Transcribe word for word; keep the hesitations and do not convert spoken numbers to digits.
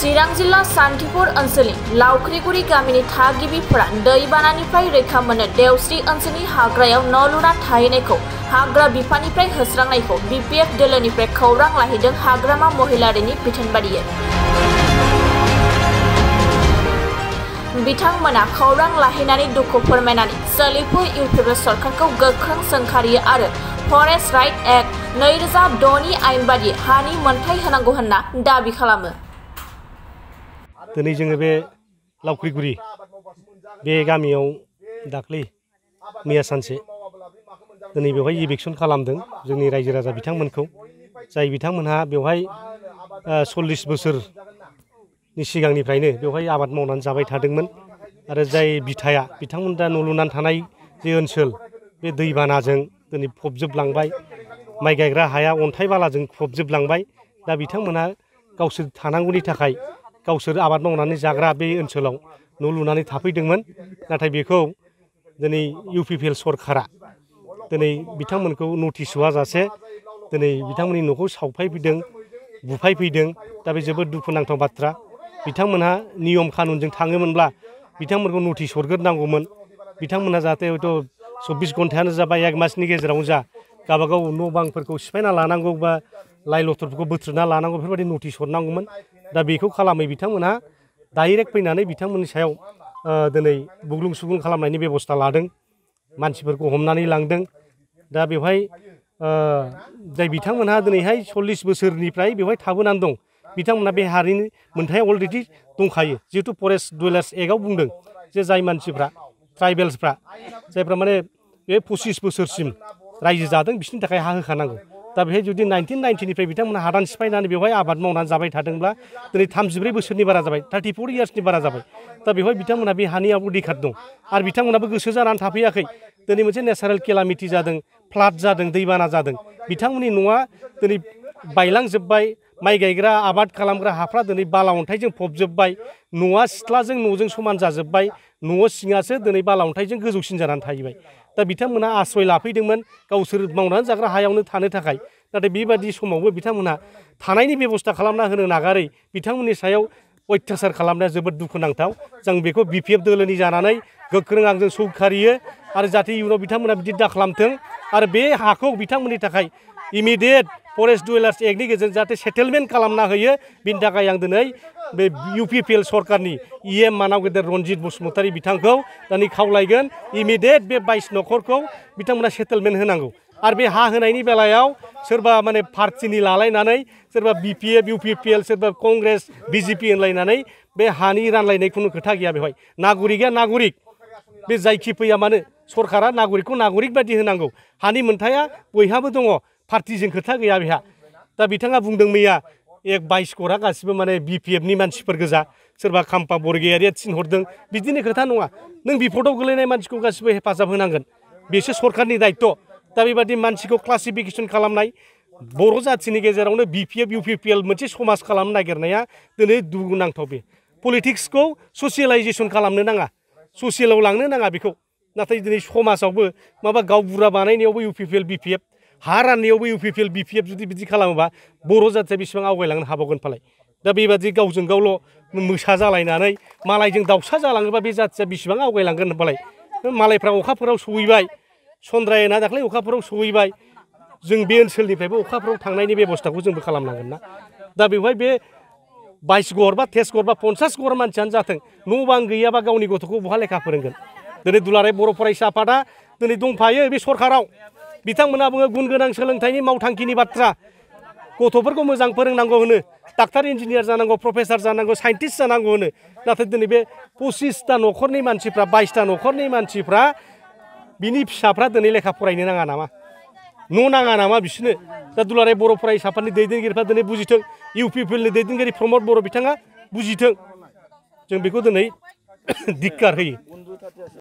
चिरां जिल्ला सान्थिपुर ओनसोलनि लावख्रिगुरि गामिनि थागिबिफोरा दैबानानिफ्राय रैखा मोननो देवस्रि ओनसोलनि हाग्रायाव न' लुना थाहैनायखौ हाग्रा बिफाननिफ्राय होस्रांनायखौ बिपिएफ दोलोनिफ्राय खौरां लाहैदों हाग्रामा महिलारिनि बिथोन बादियै। बिथांमोना खौरां लाहैनानै दुखु फोरमायनानै सोलिफु इउपिपि सरकारखौ गोख्रों सोंखारियो आरो फरेस्ट राइट एक्ट नैरोजा द' नि आयेन बादियै हानि मोनथाय होनांगौ होनना दाबि खालामो। दिनै जोङो बे लावख्रिगुरि बे गामियाव दाख्लै मैया सानसे दिनै बेवहाय इभिकसन खालामदों जोंनि रायजो राजा बिथांमोनखौ, जाय बिथांमोनहा बेवहाय सल्लिस बोसोरनि सिगांनिफ्रायनो बेवहाय आबाद मावनानै जाबाय थादोंमोन आरो जाय बिथाया बिथांमोन दा न' लुनानै थानाय जे ओनसोल बे दैबानाजों दिनै फबजोबलांबाय, माइ गायग्रा हाया अन्थाइ बालाजों फबजोबलांबाय। दा बिथांमोनहा गावसोर थानांगौनि थाखाय गावसोर आबाद मावनानै जाग्रा बे ओनसोलाव न' लुनानै थाफैदोंमोन, नाथाय बेखौ दिनै इउपिपिएल सरकारा दिनै बिथांमोनखौ नटिस होआजासे दिनै बिथांमोननि न'खौ सावफायफैदों, बुफायफैदों। दा बे जोबोद दुखुनांथाव बाथ्रा। बिथांमोनहा नियम कानुनजों थाङोमोनब्ला बिथांमोनखौ नटिस हरग्रोनांगौमोन। बिथांमोनहा जाहाथे हयथ' चब्बिस घन्टायानो जा बा एक मासनि गेजेरावनो जा गावबागाव न' बांफोरखौ सिफायना लानांगौ बा लाइ लथरफोरखौ बोथ्रोदना लानांगौ, बेफोरबायदि नटिस हरनांगौमोन। दा बेखौ खालामै बिथांमोनहा डाइरेक्ट फैनानै बिथांमोननि सायाव दिनै बुग्लुं सुग्लुं खालामनायनि बेबस्था लादों, मानसिफोरखौ हमनानै लांदों। दा बेवहाय जाय बिथांमोनहा दिनैहाय सल्लिस बोसोरनिफ्राय बेवहाय थाबोनानै दं, बिथांमोनहा बे हारिनि मोनथाया अलरेडि दंखायो। जिहेतु फरेस्ट डुवेलार्स एक्टआव बुंदों जे जाय मानसिफ्रा ट्राइबेल्सफ्रा जायफ्रा माने बे पसिस बोसोरसिम रायजो जादों बिसोरनि थाखाय हा होखानांगौ। दा बेहाय जुदि नाइनटिन नाइनटिनिफ्राय बिथांमोना हादान सिफायनानै बेवहाय आबाद मावनानै जाबाय थादोंब्ला दिनै थामजिब्रै बोसोरनि बारा जाबाय, थार्टिफोर इयार्सनि बारा जाबाय। दा बेवहाय बिथांमोनहा बे हानियाव अधिकार दं आरो बिथांमोनाबो गोसो जानानै थाफैयाखै। दिनै मोनसे नेचारेल केलामिटि जादों, फ्लाड जादों, दैबाना जादों, बिथांमोननि न'आ दिनै बायलांजोब्बाय, माइ गायग्रा आबाद खालामग्रा हाफ्रा दिनै बाला अन्थाइजों फबजोब्बाय, न'आ सिथ्लाजों न'जों समान जाजोब्बाय, न' सिङासो दिनै बाला अन्थाइजों गोजौसिन जानानै थाहैबाय। दा बिथांमोनहा आश्रय लाफैदोंमोन गावसोर मावनानै जाग्रा हायावनो थानो थाखाय। नाथाय बेबादि समावबो बिथांमोनहा थानायनि बेबस्था खालामना होनो नागारै बिथांमोननि सायाव अयथासार खालामनाया जोबोद दुखुनांथाव। जों बेखौ बिपिएफ दोलोनि जानानै गोख्रों आंजों सौखारियो आरो जाहाथे इयुनाव बिथांमोना बिदि दा खालामथों आरो बे हाखौ बिथांमोननि थाखाय इमिडियेट फरेस्ट डुवेलार्स एक्टनि गेजेरजों जाहाथे सेटेलमेन्ट खालामना होयो। बिनि थाखाय आं दिनै बे इउपिपिएल सरकारनि इएम मानाव गेदेर रनजित बसुमतारी बिथांखौ दिनै खावलायगोन इमिडियेट बे बाइस न'खरखौ बिथांमोना सेटेलमेन्ट होनांगौ। आरो बे हा होनायनि बेलायाव सोरबा माने पार्टिनि लालायनानै सोरबा बिपिएफ इउपिपिएल सोरबा कंग्रेस बिजेपि होनलायनानै बे हानि रानलायनाय खुनु खोथा गैया। बेवहाय नागरिकआ नागरिक, बे जायखि फैया मानो सरकारा नागरिकखौ नागरिक बायदि होनांगौ। हानि मोनथाया बयहाबो दङ, पार्टिजों खोथा गैया बेहा। दा बिथाङा बुंदों मैया एक बाइस गरा गासिबो माने बिपिएफनि मानसिफोर गोजा, सोरबा खाम्फा बरगयारिया थिनहरदों, बिदिनो खोथा नङा। नों बिपदआव गोलैनाय मानसिखौ गासिबो हेफाजाब होनांगोन, बेसो सरकारनि दायित्व'। दा बेबादि मानसिखौ क्लासिफिकेसन खालामनाय, बर' जाथिनि गेजेरावनो बिपिएफ इउपिपिएल मोनसे समाज खालामनो नागिरनाया दिनै दुखुनांथाव। बे पलिटिक्सखौ ससियेलाइजेसन खालामनो नाङा, ससियेलाव लांनो नाङा बेखौ। नाथाय दिनै समाजावबो माबा गावबुरा बानायनायावबो इउपिपिएल बिपिएफ, हा राननायावबो इउपिपिएल बिपिएफ जुदि बिदि खालामोबा बर' जाथिया बेसेबां आवगायलांनो हाबावगोन फालाय। दा बेबादि गावजों गावल' मोसा जालायनानै मालायजों दाउसा जालाङोबा बे जाथिया बेसेबां आवगायलांगोन होनबालाय। मालायफ्रा अखाफोराव सहैबाय, चन्द्रायना दाख्लै अखाफोराव सहैबाय, जों बे ओनसोलनिफ्रायबो अखाफोराव थांनायनि बेबस्थाखौ जोंबो खालामनांगोन ना। दा बेवहाय बे बाइस गर बा तेइस गर बा पन्सास गर मानसियानो जाथों, न' बां गैयाबा गावनि गथ'खौ बहा लेखा फोरोंगोन। दिनै दुलाराय बर' फरायसा आफादा दिनै दंफायो बे सरकाराव। बिथांमोना बुङो गुन गोनां सोलोंथाइनि मावथांखिनि बाथ्रा, गथ'फोरखौ मोजां फोरोंनांगौ होनो, डाक्टार इन्जिनियार जानांगौ, प्रफेसार जानांगौ, साइन्टिस्ट जानांगौ होनो। नाथाय दिनै बे पसिसथा न'खरनि मानसिफ्रा, बाइसथा न'खरनि मानसिफ्रा बिनि फिसाफ्रा दिनै लेखा फरायनो नाङा नामा, न' नाङा नामा बिसोरनो? दा दुलाराय बर' फरायसा आफादनि दैदेनगिरिफ्रा दिनै बुजिथों, इउपिपिएलनि दैदेनगिरि प्रमद बर' बिथाङा बुजिथों। जों बेखौ दिनै धिक्कार होयो।